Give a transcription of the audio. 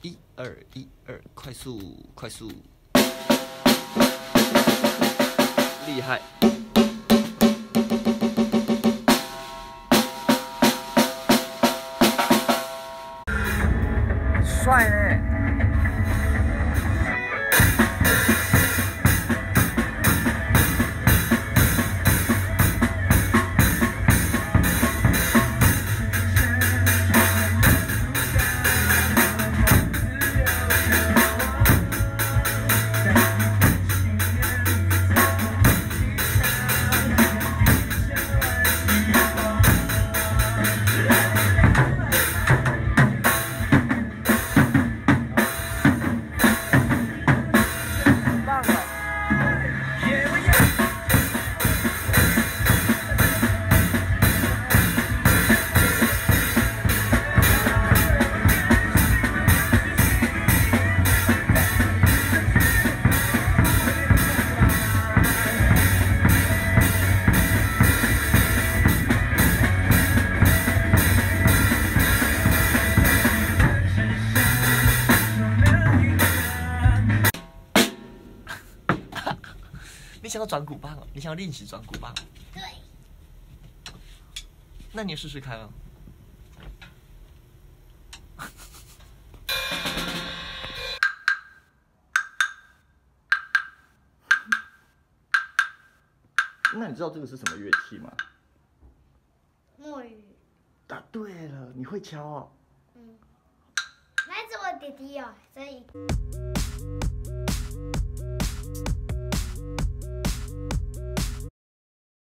1、2、1、2，快速，快速，厉害！帅呢！你想要转鼓棒哦？你想要练习转鼓棒？ 对。 那你试试看啊。那你知道这个是什么乐器吗？ 木鱼。 答对了，你会敲哦。 嗯。那是我弟弟哦，所以。